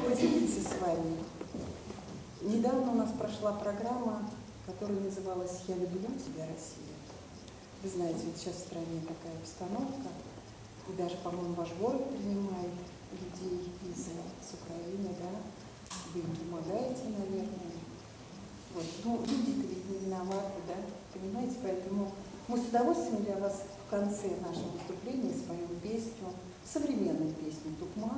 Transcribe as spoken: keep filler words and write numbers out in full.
поделиться с вами. Недавно у нас прошла программа, которая называлась «Я люблю тебя, Россия». Вы знаете, вот сейчас в стране такая обстановка, и даже, по-моему, ваш город принимает людей из, с Украины, да? Вы им помогаете, наверное. Вот. Ну, люди-то ведь не виноваты, да? Понимаете, поэтому мы с удовольствием для вас в конце нашего выступления споем песню, современную песню «Тукмак».